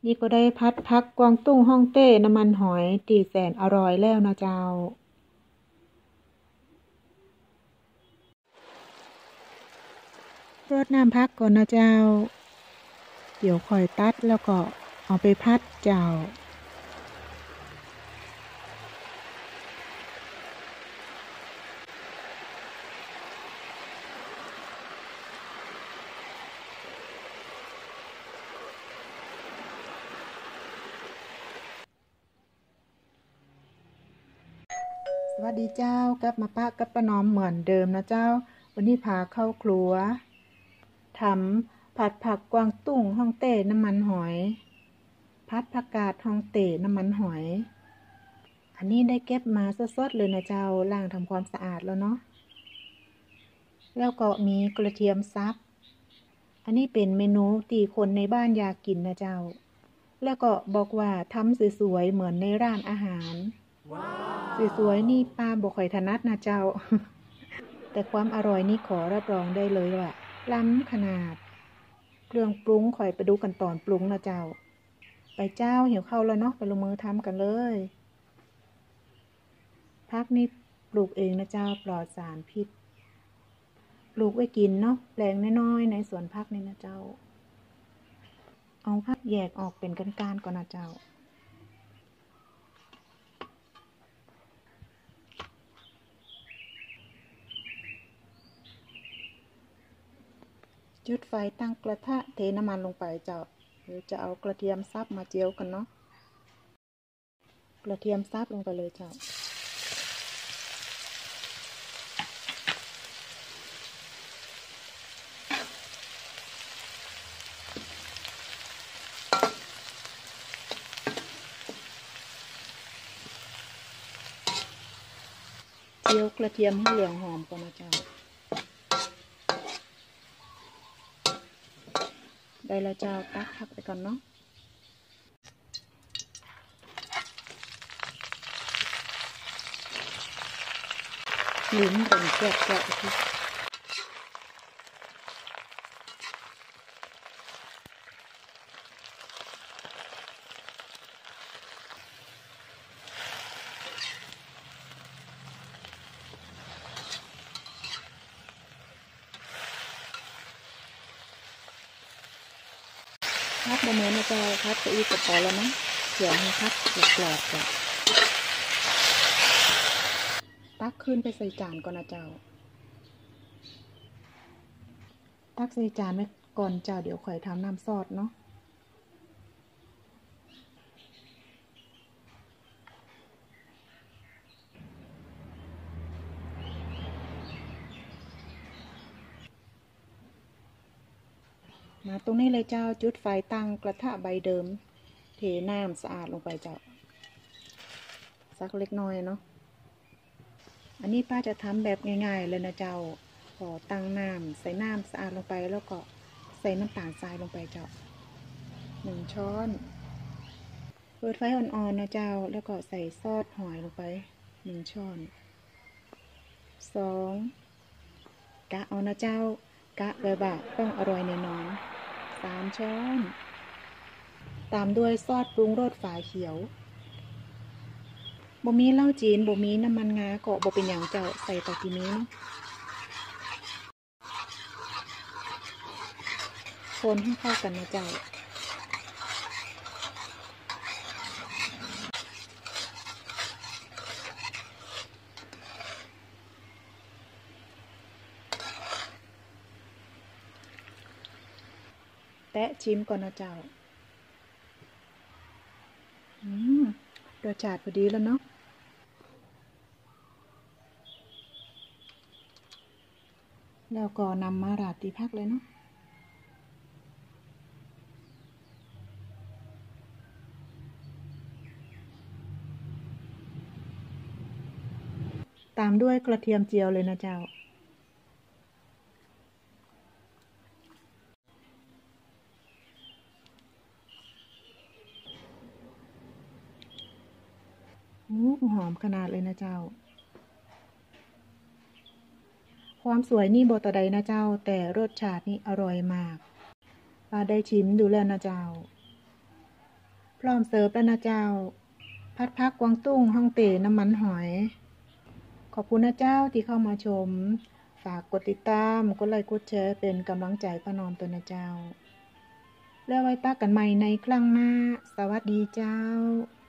นี่ก็ได้พัดพักกวางตุ้งฮ่องเต้น้ำมันหอยตีแสนอร่อยแล้วนะเจ้ารดน้ำพักก่อนนะเจ้าเดี๋ยวค่อยตัดแล้วก็เอาไปพัดเจ้าสวัสดีเจ้ากลับมาปะกับป้าน้อมเหมือนเดิมนะเจ้าวันนี้พาเข้าครัวทำผัดผักกวางตุ้งฮ่องเต้น้ำมันหอยผัดผักกาดฮ่องเต้น้ำมันหอยอันนี้ได้เก็บมาสดๆเลยนะเจ้าล้างทำความสะอาดแล้วเนาะแล้วก็มีกระเทียมซับอันนี้เป็นเมนูที่คนในบ้านอยากกินนะเจ้าแล้วก็บอกว่าทำสวยๆเหมือนในร้านอาหารสวยๆนี่ป้าบอกค่อยถนัดนะเจ้า แต่ความอร่อยนี่ขอรับรองได้เลยว่าล้ำขนาดเครื่องปรุงค่อยไปดูกันตอนปรุงนะเจ้าไปเจ้าหิวข้าวแล้วเนาะไปลงมือทำกันเลยพักนี่ปลูกเองนะเจ้าปลอดสารพิษปลูกไว้กินเนาะแปลงน้อยๆในสวนพักนี่นะเจ้าเอาพักแยกออกเป็นก้านๆก่อนนะเจ้าจุดไฟตั้งกระทะเทน้ำมันลงไปเจ้าเดี๋ยวจะเอากระเทียมซับมาเจียวกันเนาะกระเทียมซับลงไปเลยเจ้าเจียวกระเทียมให้เหลืองหอมก่อนนะเจ้าได้แล้วเจ้าตักพักไปก่อนเนาะลิ้นเป็นแกะทีพัดบะเมินนะเจ้าพัดไปอีกกระป๋อแล้วนะเดี๋ยวให้พัดกรอบๆก่อนตักขึ้นไปใส่จานก่อนนะเจ้าตักใส่จานไว้ก่อนเจ้าเดี๋ยวค่อยทำน้ำซอสเนาะมาตรงนี้เลยเจ้าจุดไฟตั้งกระทะใบเดิมเทน้ำสะอาดลงไปเจ้าสักเล็กน้อยเนาะอันนี้ป้าจะทำแบบง่ายๆเลยนะเจ้าพอตั้งน้ำใส่น้ำสะอาดลงไปแล้วก็ใส่น้ำตาลทรายลงไปเจ้า1 ช้อนเปิดไฟอ่อนๆนะเจ้าแล้วก็ใส่ซอสหอยลงไป1 ช้อน2กะเอานะเจ้ากะแบบว่าต้องอร่อยแน่นอน3 ช้อนตามด้วยซอสปรุงรสฝาเขียวบ่มีเหล้าจีนบ่มีน้ำมันงาก็บ่เป็นอย่างเจ้าใส่ต่อทีนี้เนาะคนให้เข้ากันนะเจ้าแตะชิมก่อนนะเจ้ารสชาติพอดีแล้วเนาะแล้วก็นำมาราดที่พักเลยเนาะตามด้วยกระเทียมเจียวเลยนะเจ้าหอมขนาดเลยนะเจ้าความสวยนี่บ่ต่อใดนะเจ้าแต่รสชาตินี่อร่อยมากป้าได้ชิมดูแล้วนะเจ้าพร้อมเสิร์ฟแล้วนะเจ้าผัดผักกวางตุ้งฮ่องเต้น้ำมันหอยขอบคุณนะเจ้าที่เข้ามาชมฝากกดติดตามกดไลค์กดแชร์เป็นกำลังใจป้านอมตัวนะเจ้าแล้วไว้ปะกันใหม่ในครั้งหน้าสวัสดีเจ้า